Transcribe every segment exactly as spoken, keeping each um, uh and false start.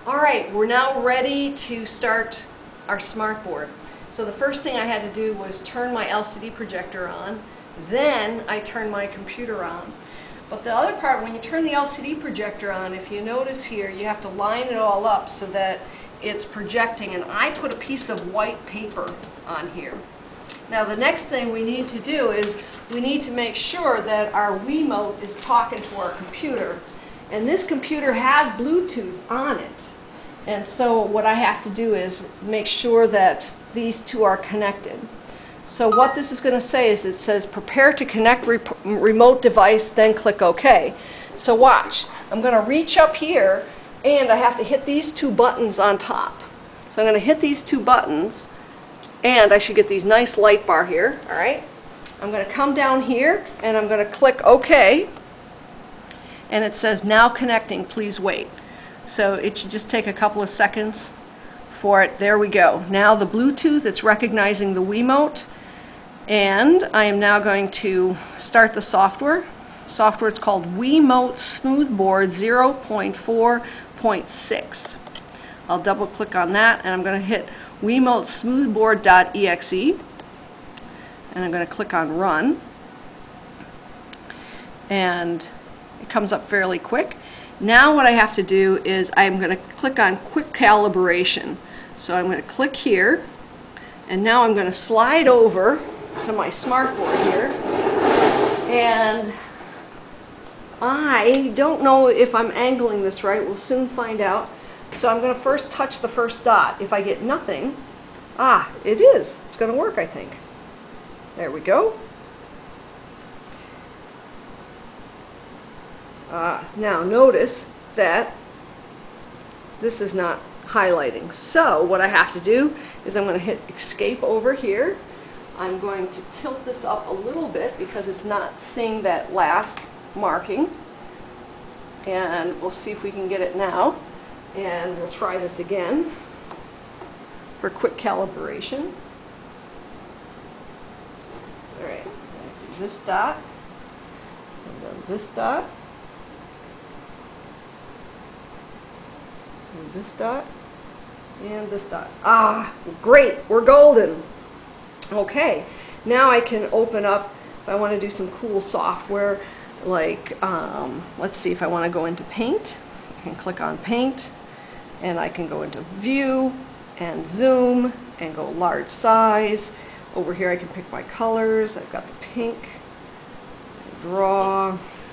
Alright, we're now ready to start our Smoothboard. So the first thing I had to do was turn my L C D projector on, then I turned my computer on. But the other part, when you turn the L C D projector on, if you notice here, you have to line it all up so that it's projecting, and I put a piece of white paper on here. Now the next thing we need to do is we need to make sure that our Wiimote is talking to our computer. And this computer has Bluetooth on it. And so what I have to do is make sure that these two are connected. So what this is going to say is it says prepare to connect re remote device, then click OK. So watch. I'm going to reach up here and I have to hit these two buttons on top. So I'm going to hit these two buttons and I should get these nice light bar here. All right. I'm going to come down here and I'm going to click OK. And it says now connecting, please wait. So it should just take a couple of seconds for it. There we go. Now the Bluetooth, it's recognizing the Wiimote. And I am now going to start the software. Software is called Wiimote Smoothboard zero point four point six. I'll double click on that and I'm going to hit Wiimote Smoothboard dot E X E. And I'm going to click on Run. And it comes up fairly quick. Now what I have to do is I'm going to click on Quick Calibration. So I'm going to click here, and now I'm going to slide over to my Smoothboard here, and I don't know if I'm angling this right. We'll soon find out. So I'm going to first touch the first dot. If I get nothing, ah, it is. It's going to work, I think. There we go. Uh, now notice that this is not highlighting. So what I have to do is I'm going to hit escape over here. I'm going to tilt this up a little bit because it's not seeing that last marking. And we'll see if we can get it now. And we'll try this again for quick calibration. Alright, do this dot, and then this dot. And this dot, and this dot. Ah, great, we're golden. Okay, now I can open up, if I want to do some cool software, like, um, let's see if I want to go into Paint. I can click on Paint, and I can go into View, and Zoom, and go large size. Over here I can pick my colors. I've got the pink, so draw,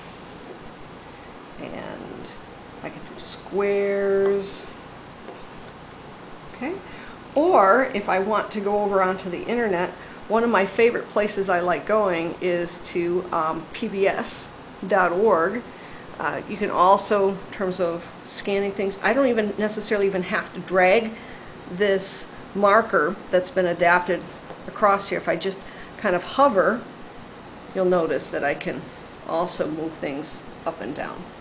and I can do squares, okay? Or if I want to go over onto the internet, one of my favorite places I like going is to um, P B S dot org. Uh, you can also, in terms of scanning things, I don't even necessarily even have to drag this marker that's been adapted across here. If I just kind of hover, you'll notice that I can also move things up and down.